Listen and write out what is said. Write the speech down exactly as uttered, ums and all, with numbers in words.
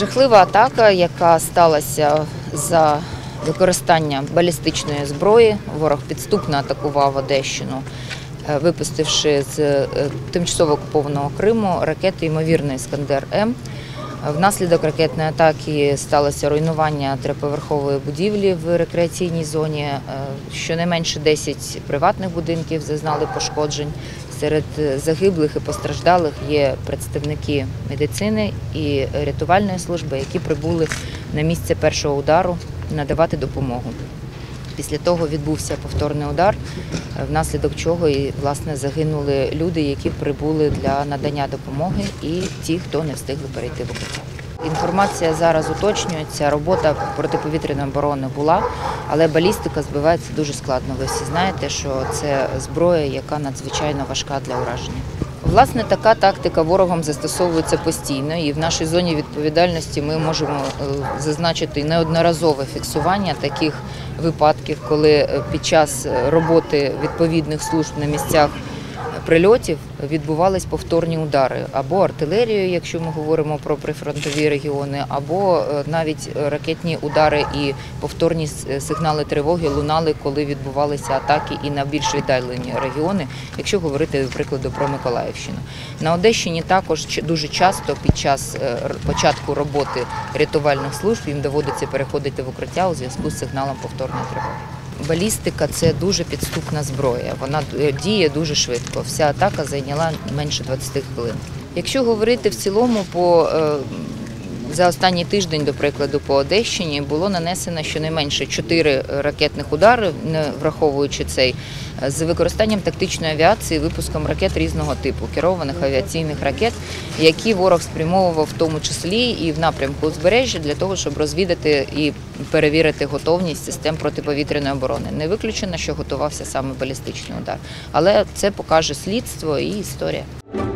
Жахлива атака, яка сталася за використання балістичної зброї. Ворог підступно атакував Одещину, випустивши з тимчасово окупованого Криму ракети, ймовірно, «Іскандер-М». Внаслідок ракетної атаки сталося руйнування триповерхової будівлі в рекреаційній зоні. Щонайменше десять приватних будинків зазнали пошкоджень. Серед загиблих і постраждалих є представники медицини і рятувальної служби, які прибули на місце першого удару надавати допомогу. Після того відбувся повторний удар, внаслідок чого і, власне, загинули люди, які прибули для надання допомоги, і ті, хто не встигли перейти в укриття. Інформація зараз уточнюється, робота протиповітряної оборони була, але балістика збивається дуже складно. Ви всі знаєте, що це зброя, яка надзвичайно важка для ураження. Власне, така тактика ворогом застосовується постійно, і в нашій зоні відповідальності ми можемо зазначити неодноразове фіксування таких випадків, коли під час роботи відповідних служб на місцях прильотів відбувались повторні удари або артилерією, якщо ми говоримо про прифронтові регіони, або навіть ракетні удари і повторні сигнали тривоги лунали, коли відбувалися атаки і на більш віддалені регіони, якщо говорити, наприклад, про Миколаївщину. На Одещині також дуже часто під час початку роботи рятувальних служб їм доводиться переходити в укриття у зв'язку з сигналом повторної тривоги. Балістика – це дуже підступна зброя, вона діє дуже швидко. Вся атака зайняла менше двадцяти хвилин. Якщо говорити в цілому, по, за останній тиждень, до прикладу, по Одещині було нанесено щонайменше чотири ракетних удари, не враховуючи цей, з використанням тактичної авіації, випуском ракет різного типу, керованих авіаційних ракет, які ворог спрямовував в тому числі і в напрямку узбережжя для того, щоб розвідати і перевірити готовність систем протиповітряної оборони. Не виключено, що готувався саме балістичний удар. Але це покаже слідство і історія.